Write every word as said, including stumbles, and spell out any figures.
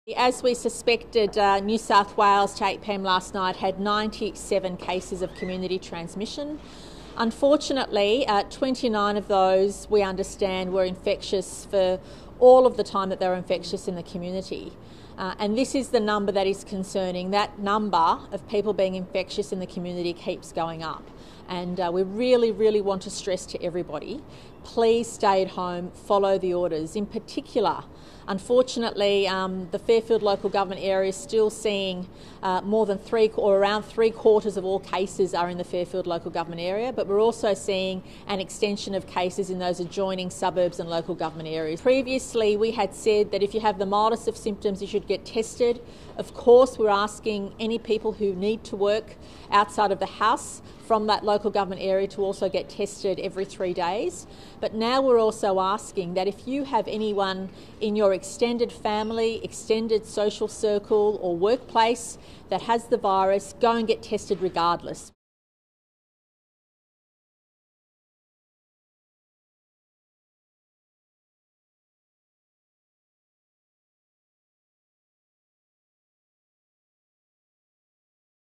As we suspected, uh, New South Wales to eight p m last night had ninety-seven cases of community transmission. Unfortunately, uh, twenty-nine of those, we understand, were infectious for all of the time that they were infectious in the community. Uh, and this is the number that is concerning. That number of people being infectious in the community keeps going up. And uh, we really, really want to stress to everybody, please stay at home, follow the orders. In particular, unfortunately, um, the Fairfield local government area is still seeing uh, more than three or around three quarters of all cases are in the Fairfield local government area, but we're also seeing an extension of cases in those adjoining suburbs and local government areas. Previously, we had said that if you have the mildest of symptoms, you should get tested. Of course, we're asking any people who need to work outside of the house from that local government area to also get tested every three days. But now we're also asking that if you have anyone in your extended family, extended social circle or workplace that has the virus, go and get tested regardless.